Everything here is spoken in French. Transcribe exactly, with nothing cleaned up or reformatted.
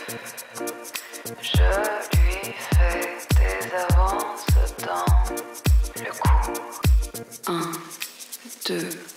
Je lui fais des avances dans le cours. Un, deux.